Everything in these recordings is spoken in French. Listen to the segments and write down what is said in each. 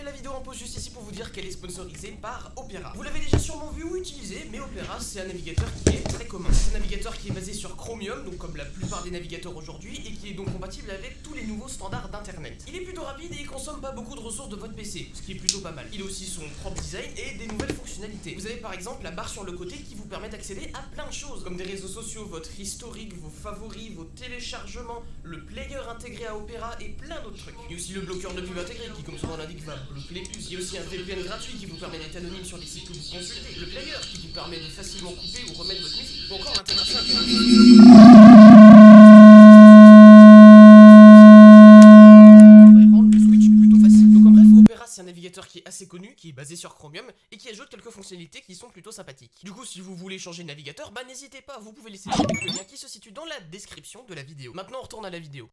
la vidéo en pause juste ici pour vous dire qu'elle est sponsorisée par Opera. Vous l'avez déjà sûrement vu ou utilisé, mais Opera c'est un navigateur qui est très commun. C'est un navigateur qui est basé sur Chromium, donc comme la plupart des navigateurs aujourd'hui, et qui est donc compatible avec tous les nouveaux standards d'internet. Il est plutôt rapide et il consomme pas beaucoup de ressources de votre PC, ce qui est plutôt pas mal. Il a aussi son propre design et des nouvelles fonctionnalités. Vous avez par exemple la barre sur le côté qui vous permet d'accéder à plein de choses, comme des réseaux sociaux, votre historique, vos favoris, vos téléchargements, le player intégré à Opera et plein d'autres trucs. Il y a aussi le bloqueur de pub intégré qui, comme son nom l'indique, va bloquer les pubs. Il y a aussi un VPN gratuit qui vous permet d'être anonyme sur les sites que vous consultez. Le player qui vous permet de facilement couper ou remettre votre musique. Ou encore l'intégration avec c'est un navigateur qui est assez connu, qui est basé sur Chromium et qui ajoute quelques fonctionnalités qui sont plutôt sympathiques. Du coup, si vous voulez changer de navigateur, bah n'hésitez pas, vous pouvez laisser le lien qui se situe dans la description de la vidéo. Maintenant, on retourne à la vidéo.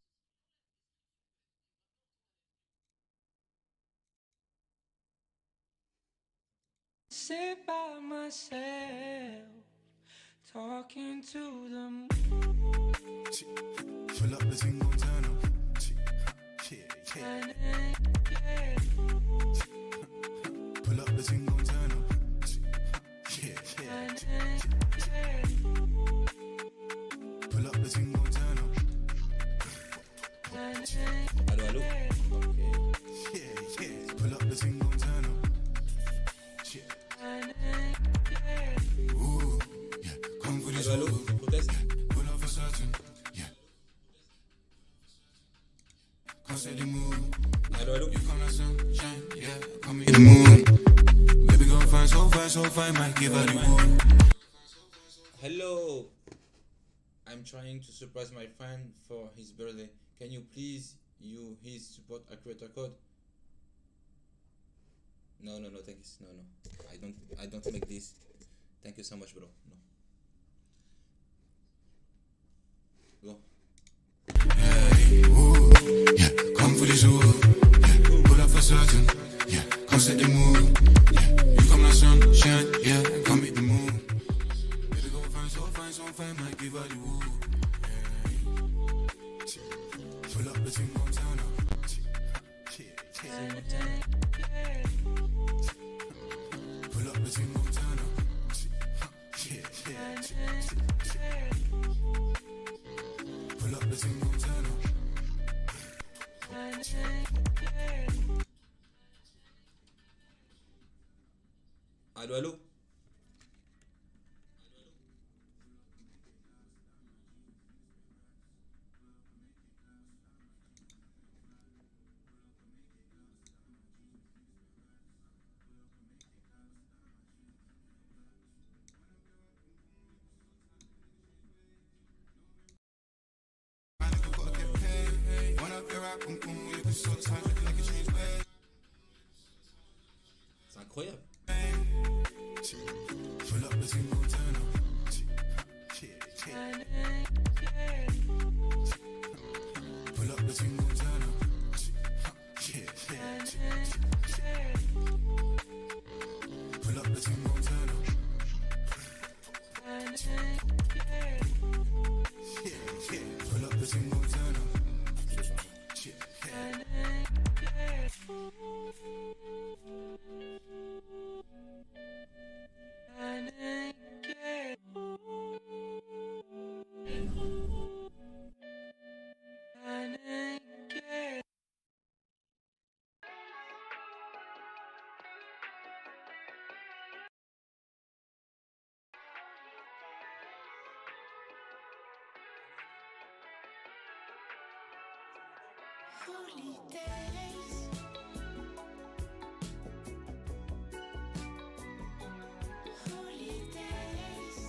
Sit by myself, talking to the moon. Fill up the single turn up. Yeah. Pull up the single turn up. Yeah. Pull up the single turn up. Allô, allô. Okay. Yeah. Pull up the single turn up. Ooh, yeah. Come for this. Allô, allô. Proteste. Pull up for certain. Yeah. Come set the mood. Allô, allô. You come like sunshine, yeah. Come in the mood. Baby girl fine, so fine, might give her the mood. Hello. I'm trying to surprise my friend for his birthday. Can you please use his support a creator code? No, thanks. No. I don't make this. Thank you so much, bro. No. Go. Hey, ooh, yeah. Come for this wood. Yeah. Pull up for certain. Yeah. Come set the mood. Yeah. You come like sunshine, yeah. Come hit the moon. Baby go so fine, might give her the wood. Pull up the single turn up. Pull up the single turn up. Pull up the single turn up. Allô, allô. C'est incroyable. Pull up the single turn up. Pull up the single turn up. Pull up the single turn up. Pull up the single turn up. Holidays. Holidays.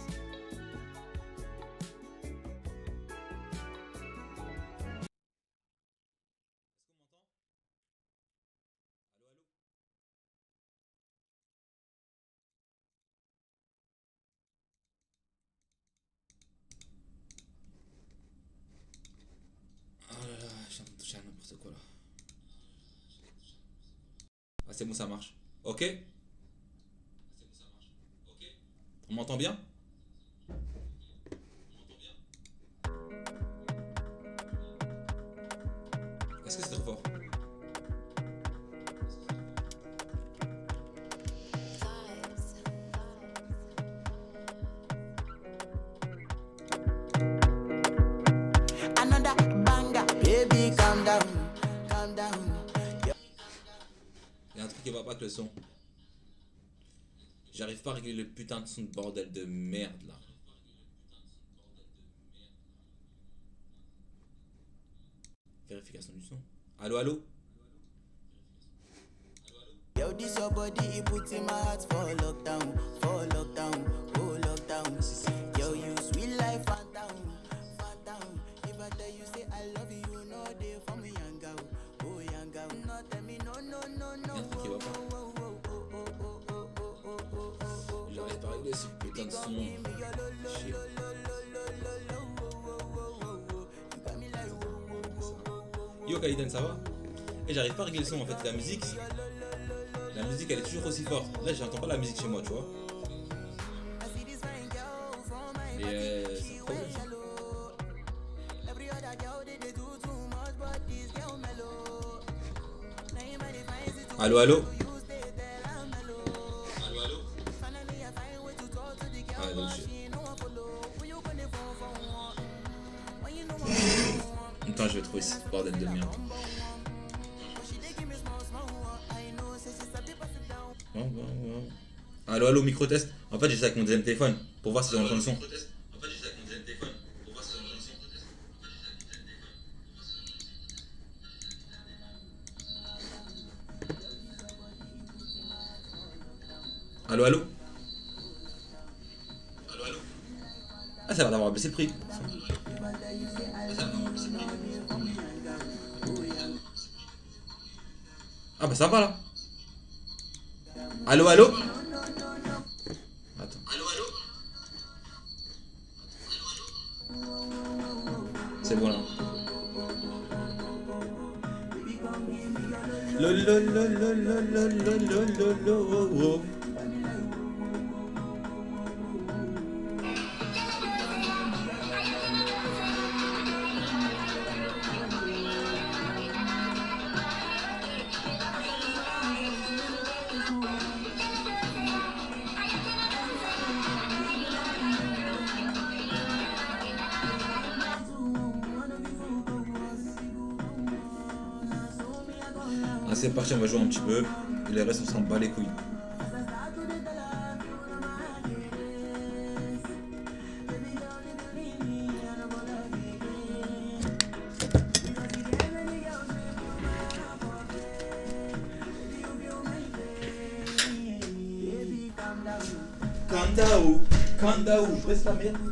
Oh là là, je suis en train de toucher à n'importe quoi là. Ah, c'est bon, ça marche. Ok. On m'entend bien? Est-ce que c'est trop fort? Y'a un truc qui va pas avec le son. J'arrive pas à régler le putain de son de bordel de merde là. Vérification du son. Allô, allô? Yo, this your body, it puts in my heart for lockdown, oh lockdown. Yo, you sweet life, phantom. If I tell you say I love you, no day for me, young girl. No, tell me no. Y'a un truc qui va pas. J'arrive pas à régler ce putain de son. Chier. Yo Kaiden, ça va? Et j'arrive pas à régler le son en fait. La musique elle est toujours aussi forte. Là j'entends pas la musique chez moi, tu vois. Et c'est un problème. Allô, allô? Ah, donc attends, je vais trouver ce bordel de merde. Bon. Allô, allô, micro-test. En fait, j'essaie avec mon deuxième téléphone pour voir si j'entends le son. Allô, allô? Ah, ça va d'avoir baissé le prix. Ah bah ça va là. Allô, allô? Attends. C'est bon là. Ah, c'est parti, on va jouer un petit peu. Et les restes, on s'en bat les couilles. Kandao, je reste la merde.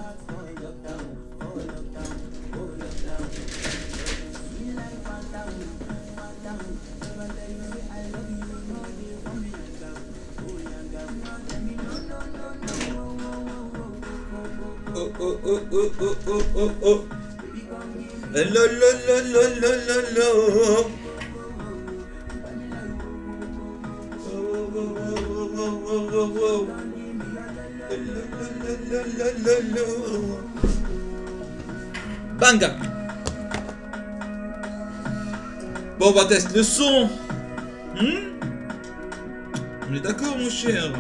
Oh. Hello. Banga. Bon, on va tester le son. On est d'accord, mon cher.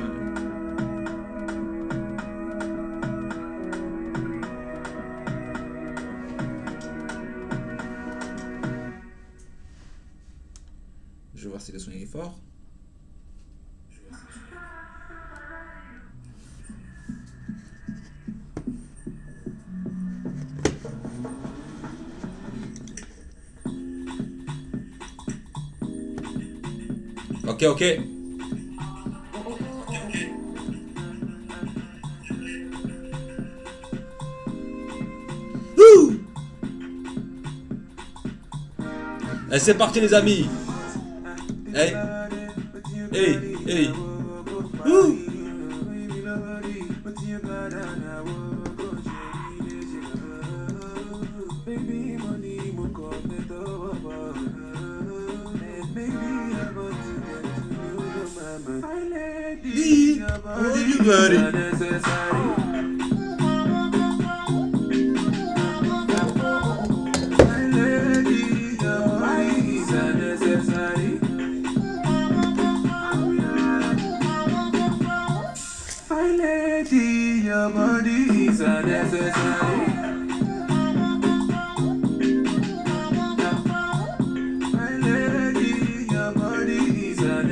Je vais voir si le son est fort. Ok. Et c'est parti les amis. Hey. Your body is unnecessary. My lady, your body is unnecessary.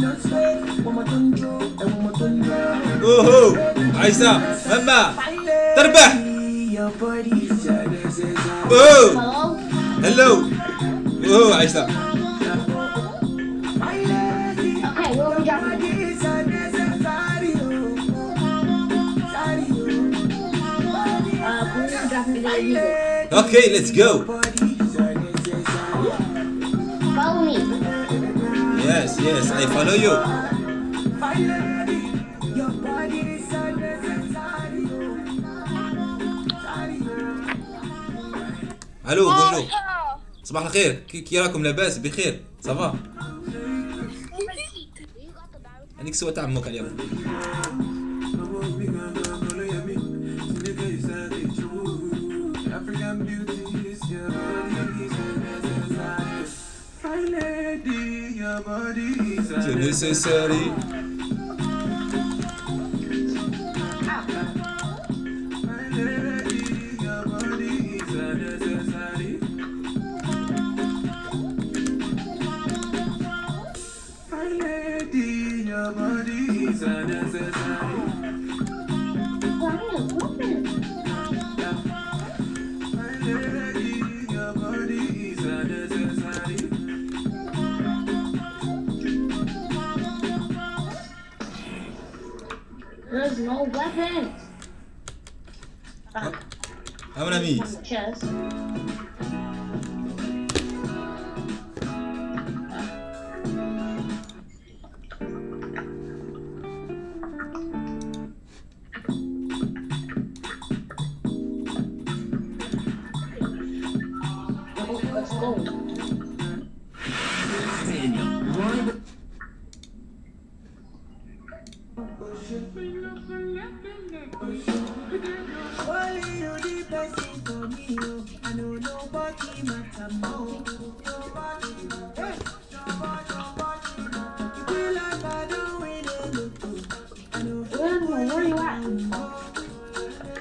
Oh oh Aïssa Mama تربح Oh Hello Oh Aïssa Okay, where we dropping? We're dropping the music. Okay, let's go. Follow me. Yes, yes, I follow you. Allô, bonjour. صباح الخير. كي راكم لاباس بخير؟ صافا؟ هنيك سوا تاع عمك اليوم. C'est nécessaire. There's no weapons. Ah mon ami. Chest. Let's go. Where are you at?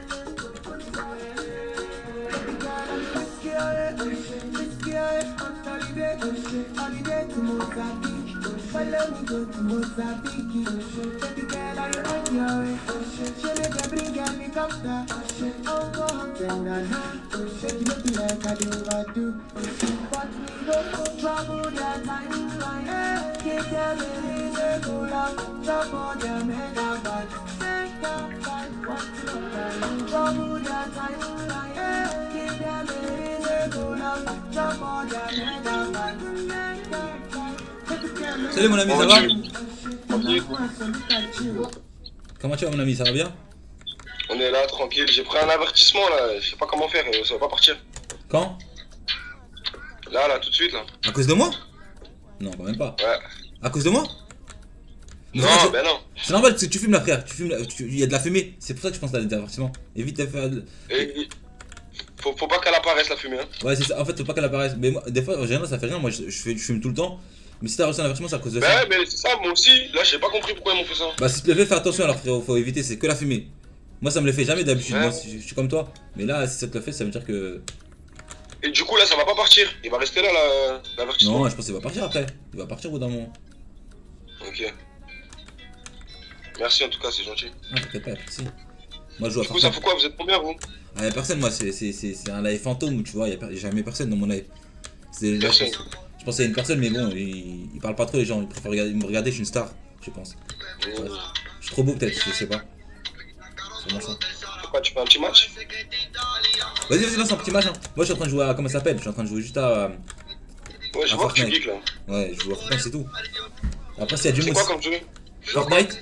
Salut mon ami, ça va? Tranquille. Comment tu vas mon ami, ça va bien? On est là, tranquille. J'ai pris un avertissement là, je sais pas comment faire, ça va pas partir. Quand? Là, tout de suite là. À cause de moi? Non, quand même pas. Ouais. À cause de moi? Non, ben non. C'est normal parce que tu fumes là frère, il y a de la fumée, c'est pour ça que je pense à l'avertissement. Évite de faire... Et, faut pas qu'elle apparaisse la fumée hein. Ouais c'est ça, en fait faut pas qu'elle apparaisse. Mais moi, des fois en général ça fait rien, moi je fume tout le temps. Mais si t'as reçu un avertissement c'est à cause de ça. Ouais mais c'est ça, moi aussi, là j'ai pas compris pourquoi ils m'ont fait ça. Bah si tu le fais, fais attention alors frérot, faut éviter, c'est que la fumée. Moi ça me le fait jamais d'habitude, Ouais. moi je suis comme toi. Mais là si ça te le fait ça veut dire que... Et du coup là ça va pas partir, il va rester là l'avertissement. Non je pense qu'il va partir après, il va partir au bout d'un moment. Ok. Merci en tout cas, c'est gentil. Ah t'inquiète pas, merci. Moi je joue à Du coup ça Fortnite. fait quoi, vous êtes combien vous? Ah y'a personne moi, c'est un live fantôme tu vois, y'a jamais personne dans mon live. C'est Personne. Je pensais à une personne mais bon, il parle pas trop les gens, ils préfèrent me regarder, je suis une star, je pense. Ouais. Je suis trop beau peut-être, je sais pas. C'est bon ça. Pourquoi tu fais un petit match? Vas-y lance un petit match hein. Moi je suis en train de jouer à... comment ça s'appelle? Je suis en train de jouer juste à... Ouais, je à vois que tu Fortnite. geeks là. Ouais, je joue à Fortnite c'est tout. Après s'il y a du C'est mousse. quoi comme jeu? Fortnite?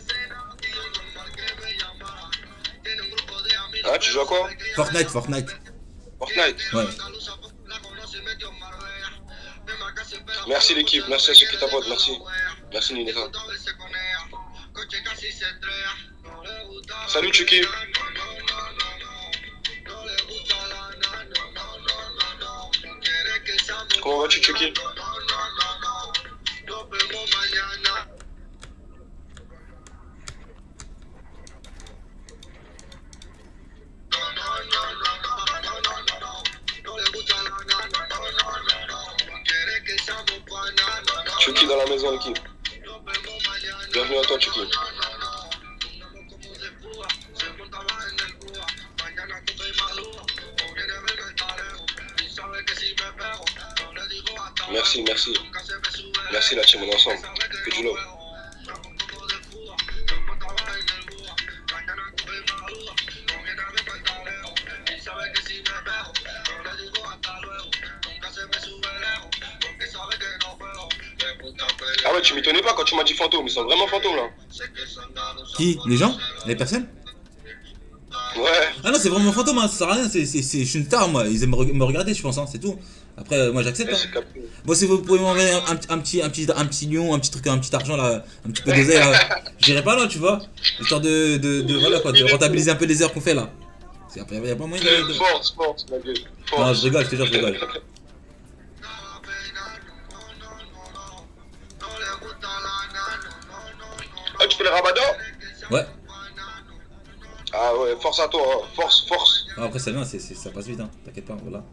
Ah, tu joues à quoi? Fortnite. Fortnite. Ouais. Merci l'équipe, merci à ceux qui t'abonnent, merci. Merci Nineta. Salut Chucky. Comment vas-tu Chucky? Chucky dans la maison l'équipe. Bienvenue à toi, Chucky. Merci, merci. Merci la team, on est ensemble. Que du love. Ah ouais, tu m'étonnais pas quand tu m'as dit fantôme, ils sont vraiment fantômes là. Qui? Les gens? Les personnes? Ouais. Ah non, c'est vraiment fantôme, hein, ça sert à rien, je suis une star moi, ils aiment me regarder, je pense, hein, c'est tout. Après, moi j'accepte. Hein. Bon, si vous pouvez m'envoyer un petit lion, un petit truc, un petit argent là, un petit peu d'oseille là, j'irai pas là, tu vois, histoire voilà quoi, de rentabiliser un peu les heures qu'on fait là. Après, y a pas moyen de. Force, ma gueule. Non, je rigole, je te jure, je rigole. Ah, tu fais le ramadan? Ouais. Ah ouais, force à toi, hein. Force. Ah, après, ça vient, ça passe vite, hein, t'inquiète pas, voilà.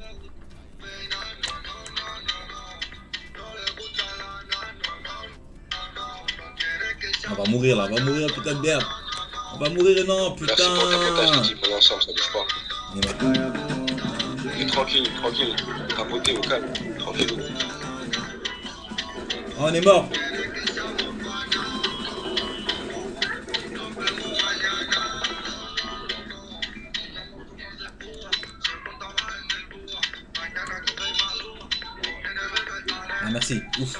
On va mourir là, putain de merde. On va mourir, non, putain. Merci pour ta partage, on est ensemble, ça bouge pas. Et tranquille. Papoter au calme, tranquille. Oh, on est mort. Ah, merci, ouf.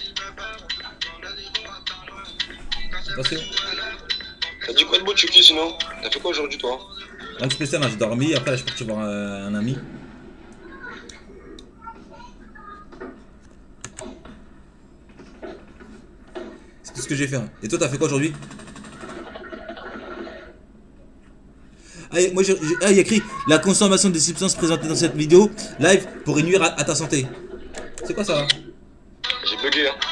Passé. T'as dit quoi de beau, Chucky, sinon? T'as fait quoi aujourd'hui, toi? Rien de spécial, hein, j'ai dormi, après là, je suis parti voir un ami. C'est tout ce que j'ai fait. Hein. Et toi, t'as fait quoi aujourd'hui? Ah, moi, il y a écrit la consommation des substances présentées dans cette vidéo live pourrait nuire à ta santé. C'est quoi ça? Hein? J'ai bugué, hein.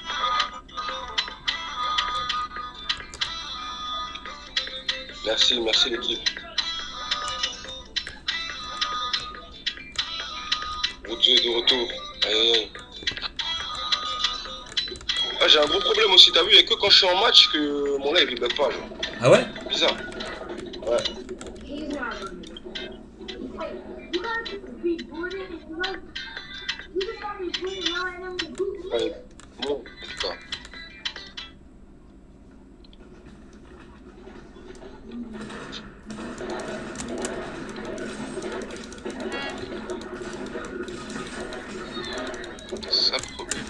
Merci l'équipe. Vous deux de retour. Aïe. Ah, j'ai un gros problème aussi, t'as vu, il n'y a que quand je suis en match que mon live il bug pas. Genre. Ah ouais? Bizarre. Ouais. Ouais, bon, en tout cas. C'est ça le problème.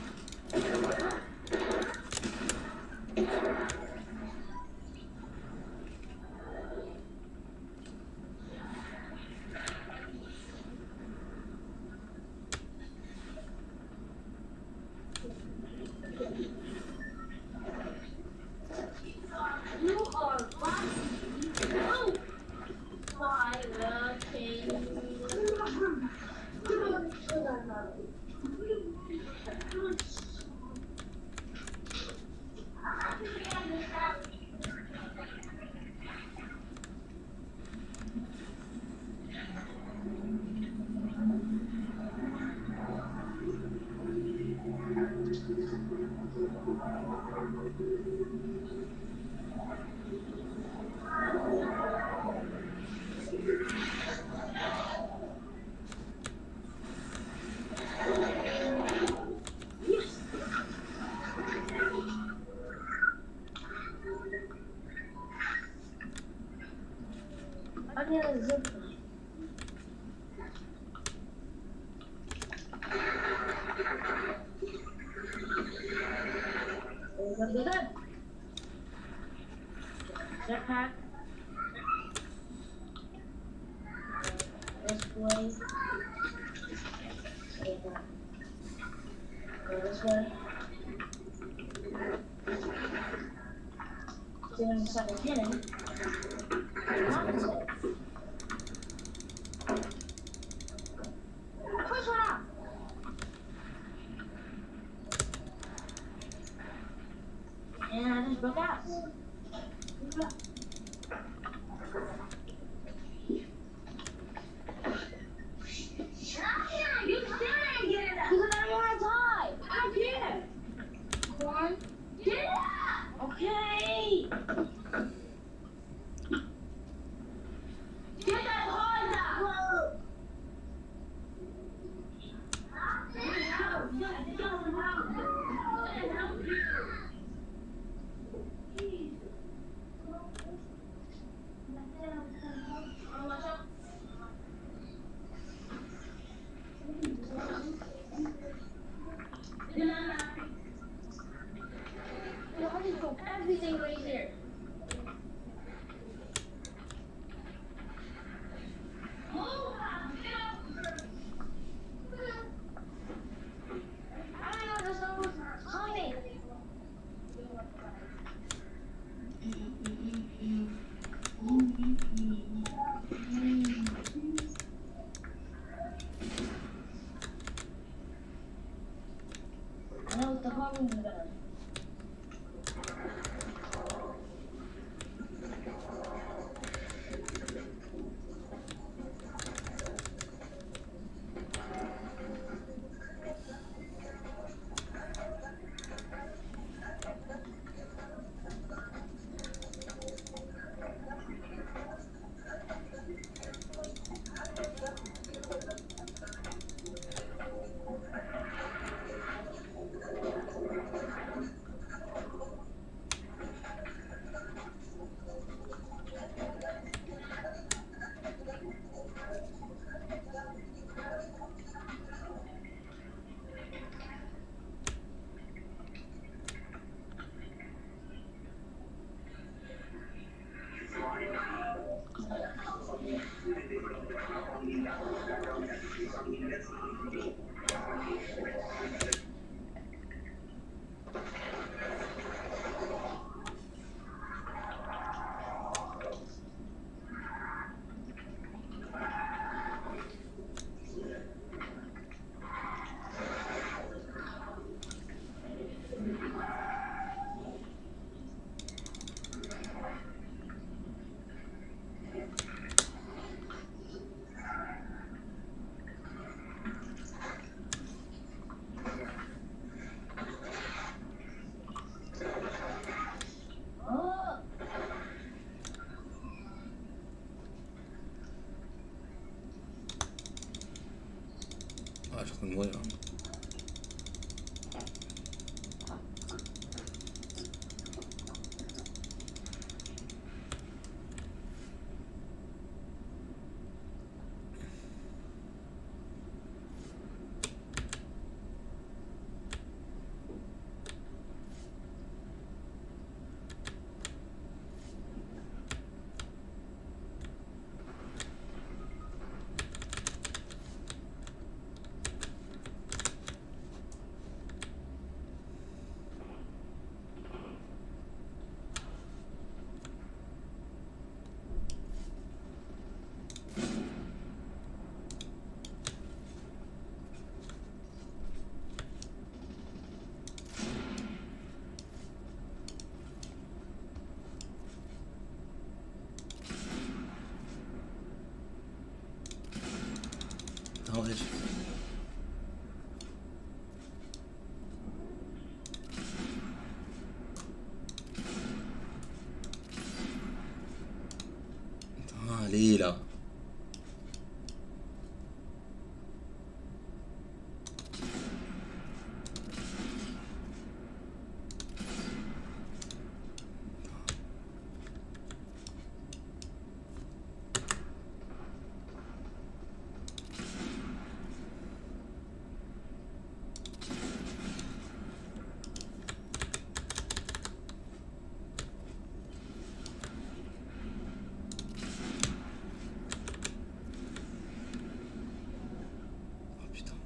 Jetpack. This way. Go this way. Doing the second hitting. Push one up. And I just broke out. أنا والتفاهم بالبلد. Ah, je suis en train de mourir. Ah ouais. Ah, allez là. Oh putain.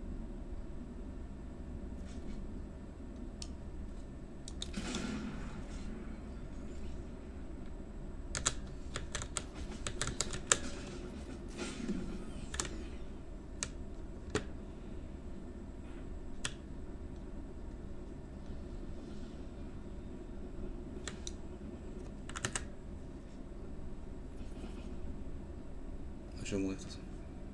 Ah, je vais mourir de toute façon.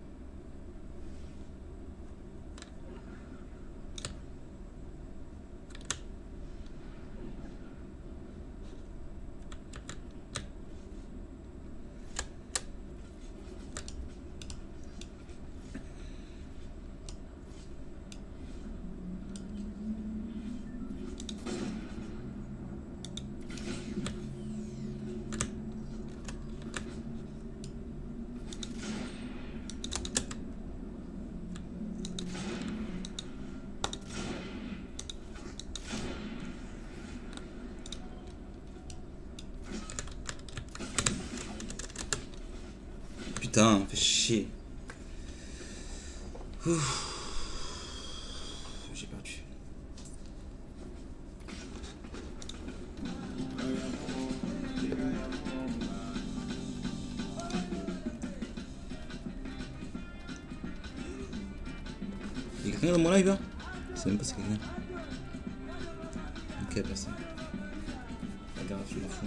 Putain, fait chier. Ouf. J'ai perdu. Y'a quelqu'un dans mon live là? C'est même pas c'est quelqu'un. Ok, personne. La grave, je m'en fous.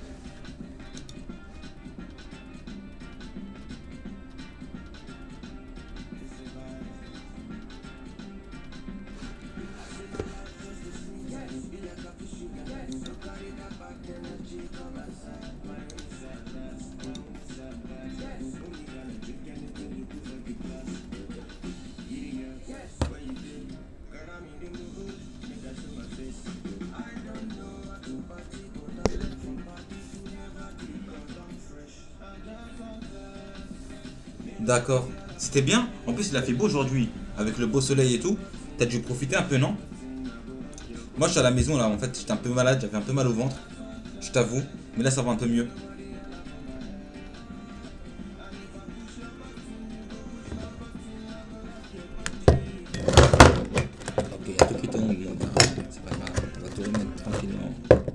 D'accord. C'était bien. En plus, il a fait beau aujourd'hui. Avec le beau soleil et tout. T'as dû profiter un peu, non? Moi, je suis à la maison là. En fait, j'étais un peu malade. J'avais un peu mal au ventre. Je t'avoue. Mais là, ça va un peu mieux. Ok, il y a tout qui tombe. Bon, c'est pas grave. On va tout remettre tranquillement.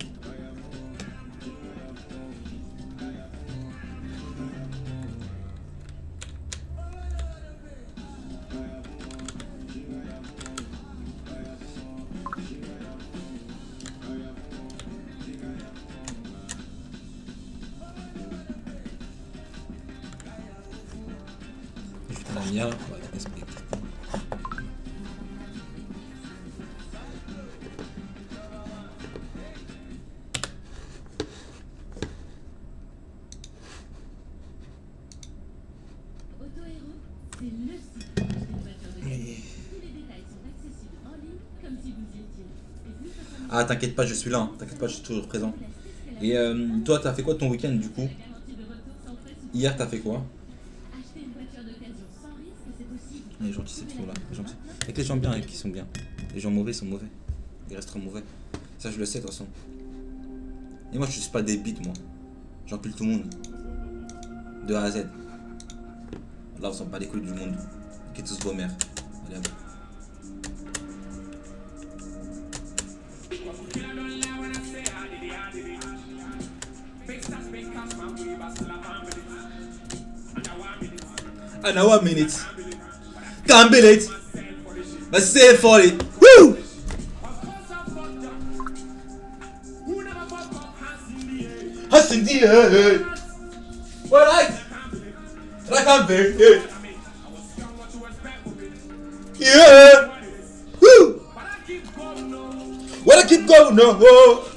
La lumière, on va la respecter. Autohéros, c'est le site pour acheter une voiture de qualité. Tous les détails sont accessibles en ligne comme si vous y étiez. Et plus de Ah, t'inquiète pas, je suis là. Hein. T'inquiète pas, je suis toujours présent. Et toi, t'as fait quoi ton week-end du coup? Hier, t'as fait quoi? acheter une voiture d'occasion sans risque, c'est possible. Les gentils, c'est trop là. Les gentils. Avec les gens bien et qui sont bien. Les gens mauvais sont mauvais. Ils resteront mauvais. Ça, je le sais de toute façon. Et moi, je suis pas des bites, moi. J'encule tout le monde. De A à Z. Là, on sent pas les couilles du monde. Qui est tous vos mères. Allez, hop. And now 1 minute. Can't beat it. But stay for it. Woo! Hands in the air. Well, I can't beat it. Yeah. Woo! Well, I keep going. No.